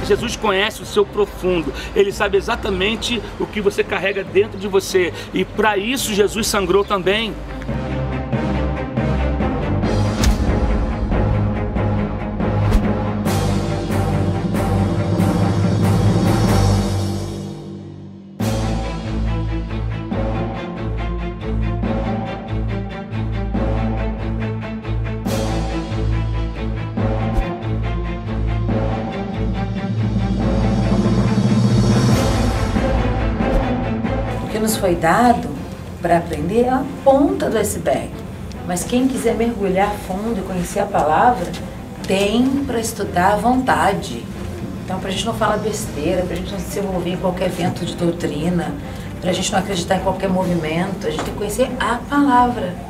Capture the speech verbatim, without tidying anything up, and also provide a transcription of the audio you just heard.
Jesus conhece o seu profundo, Ele sabe exatamente o que você carrega dentro de você, e para isso Jesus sangrou também. O que nos foi dado para aprender é a ponta do iceberg, mas quem quiser mergulhar fundo e conhecer a palavra, tem para estudar à vontade. Então, para a gente não falar besteira, para a gente não se envolver em qualquer vento de doutrina, para a gente não acreditar em qualquer movimento, a gente tem que conhecer a palavra.